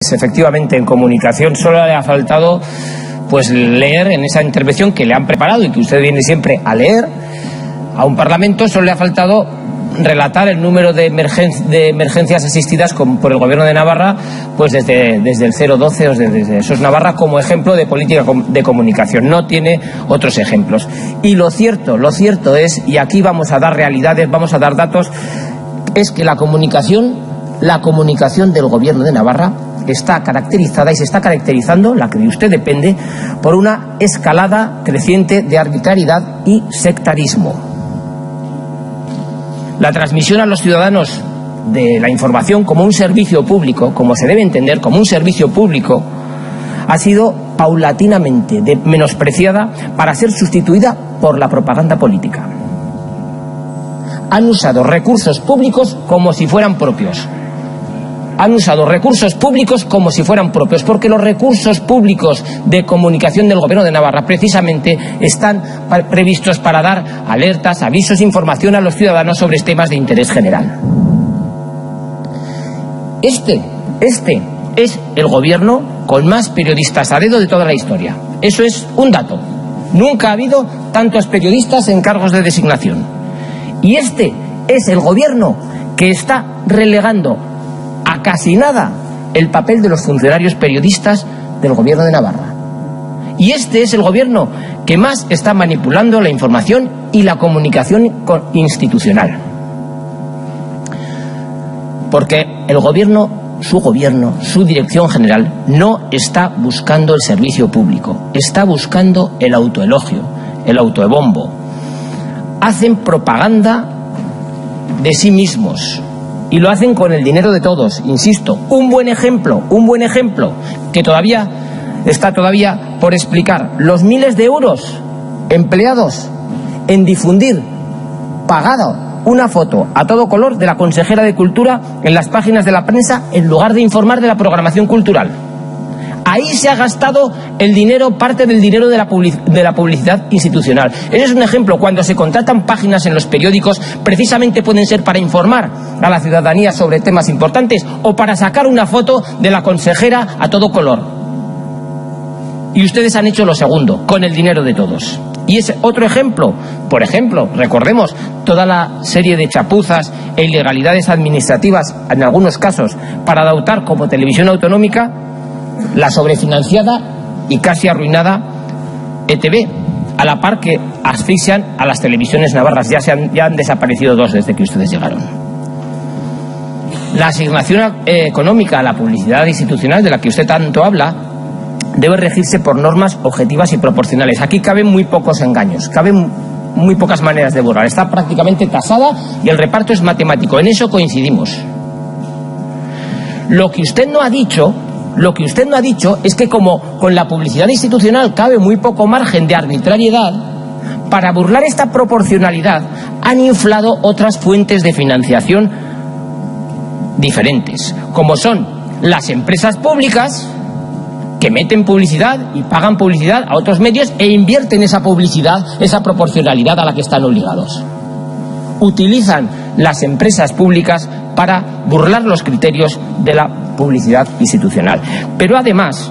Efectivamente, en comunicación solo le ha faltado pues leer en esa intervención que le han preparado y que usted viene siempre a leer a un parlamento, solo le ha faltado relatar el número de emergencias asistidas por el Gobierno de Navarra pues desde el 012 o desde SOS Navarra como ejemplo de política de comunicación. No tiene otros ejemplos. Y lo cierto es, y aquí vamos a dar realidades, vamos a dar datos, es que la comunicación del Gobierno de Navarra está caracterizada y se está caracterizando, la que de usted depende, por una escalada creciente de arbitrariedad y sectarismo. La transmisión a los ciudadanos de la información como un servicio público, como se debe entender, como un servicio público, ha sido paulatinamente menospreciada para ser sustituida por la propaganda política. Han usado recursos públicos como si fueran propios. Porque los recursos públicos de comunicación del Gobierno de Navarra precisamente están previstos para dar alertas, avisos, información a los ciudadanos sobre temas de interés general. Este es el gobierno con más periodistas a dedo de toda la historia. Eso es un dato. Nunca ha habido tantos periodistas en cargos de designación. Y este es el gobierno que está relegando a casi nada el papel de los funcionarios periodistas del Gobierno de Navarra. Y este es el gobierno que más está manipulando la información y la comunicación institucional. Porque el gobierno, su dirección general, no está buscando el servicio público, está buscando el autoelogio, el autoebombo. Hacen propaganda de sí mismos. Y lo hacen con el dinero de todos, insisto. Un buen ejemplo que está todavía por explicar. Los miles de euros empleados en difundir, pagado, una foto a todo color de la consejera de Cultura en las páginas de la prensa en lugar de informar de la programación cultural. Ahí se ha gastado el dinero, parte del dinero de la publicidad institucional. Ese es un ejemplo. Cuando se contratan páginas en los periódicos, precisamente pueden ser para informar a la ciudadanía sobre temas importantes o para sacar una foto de la consejera a todo color. Y ustedes han hecho lo segundo, con el dinero de todos. Y es otro ejemplo. Por ejemplo, recordemos toda la serie de chapuzas e ilegalidades administrativas, en algunos casos, para adoptar como televisión autonómica la sobrefinanciada y casi arruinada ETV, a la par que asfixian a las televisiones navarras. Ya han desaparecido dos desde que ustedes llegaron. La asignación económica a la publicidad institucional de la que usted tanto habla debe regirse por normas objetivas y proporcionales. Aquí caben muy pocos engaños, caben muy pocas maneras de borrar. Está prácticamente tasada y el reparto es matemático. En eso coincidimos. Lo que usted no ha dicho es que como con la publicidad institucional cabe muy poco margen de arbitrariedad, para burlar esta proporcionalidad han inflado otras fuentes de financiación diferentes, como son las empresas públicas que meten publicidad y pagan publicidad a otros medios e invierten esa publicidad, esa proporcionalidad a la que están obligados. Utilizan las empresas públicas para burlar los criterios de la publicidad institucional. Pero además,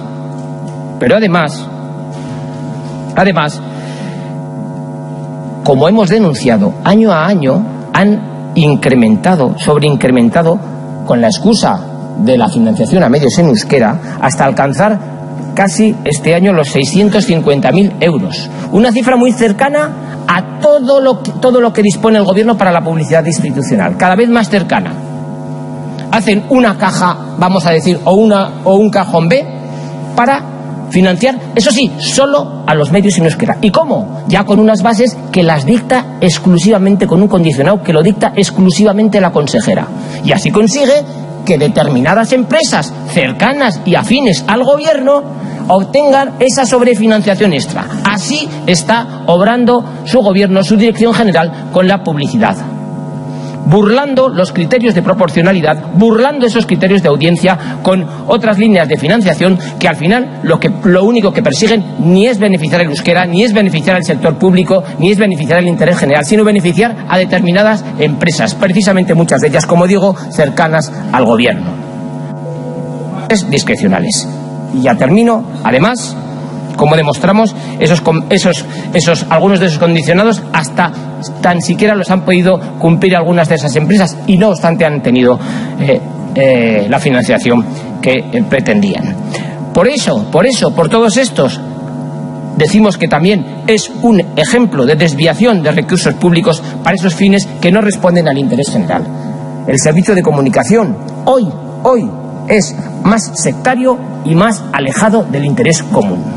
como hemos denunciado, año a año han sobreincrementado con la excusa de la financiación a medios en euskera hasta alcanzar casi este año los 650.000 euros. Una cifra muy cercana a todo lo que dispone el gobierno para la publicidad institucional, cada vez más cercana. Hacen una caja, vamos a decir, o un cajón B para financiar, eso sí, solo a los medios en euskera. ¿Y cómo? Ya con unas bases que las dicta exclusivamente, con un condicionado que lo dicta exclusivamente la consejera. Y así consigue que determinadas empresas cercanas y afines al gobierno obtengan esa sobrefinanciación extra. Así está obrando su gobierno, su dirección general, con la publicidad, burlando los criterios de proporcionalidad, burlando esos criterios de audiencia con otras líneas de financiación que al final lo único que persiguen ni es beneficiar el euskera, ni es beneficiar al sector público, ni es beneficiar el interés general, sino beneficiar a determinadas empresas, precisamente muchas de ellas, como digo, cercanas al gobierno. discrecionales. Y ya termino. Además, como demostramos, algunos de esos condicionados hasta tan siquiera los han podido cumplir algunas de esas empresas y no obstante han tenido la financiación que pretendían. Por todos estos, decimos que también es un ejemplo de desviación de recursos públicos para esos fines que no responden al interés general. El servicio de comunicación hoy es más sectario y más alejado del interés común.